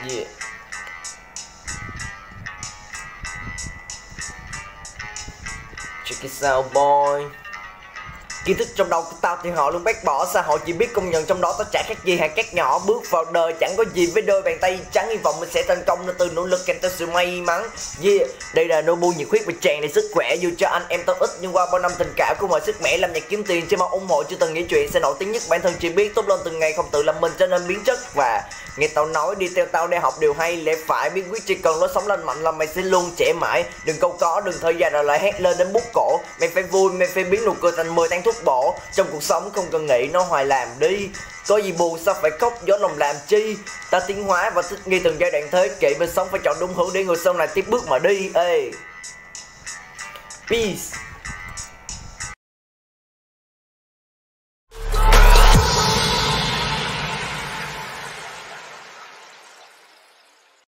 Yeah. Check it out boy. Kiến thức trong đầu của tao thì họ luôn bác bỏ, xã hội chỉ biết công nhận trong đó tao chả khác gì hạt cát nhỏ bước vào đời chẳng có gì với đôi bàn tay trắng, hy vọng mình sẽ thành công nên từ nỗ lực kèm theo sự may mắn. Yeah, đây là Nobu nhiệt huyết và tràn đầy sức khỏe, dù cho anh em tao ít nhưng qua bao năm tình cảm của mọi sức mẻ làm nhạc kiếm tiền, chỉ mong ủng hộ chưa từng nghĩ chuyện sẽ nổi tiếng nhất, bản thân chỉ biết tốt lên từng ngày, không tự làm mình cho nên biến chất. Và nghe tao nói đi theo tao để học điều hay lẽ phải, biết quyết chỉ cần lối sống lành mạnh là mày sẽ luôn trẻ mãi, đừng câu có đừng thời gian rồi lại hét lên đến bút cổ, mày phải vui mày phải biến nụ cười thành 10 tháng thuốc bổ, trong cuộc sống không cần nghĩ nó hoài làm đi, có gì buồn sao phải khóc gió lòng làm chi, ta tiến hóa và thích nghi từng giai đoạn thế kỷ, mình sống phải chọn đúng hướng để người sau này tiếp bước mà đi. Ê, peace.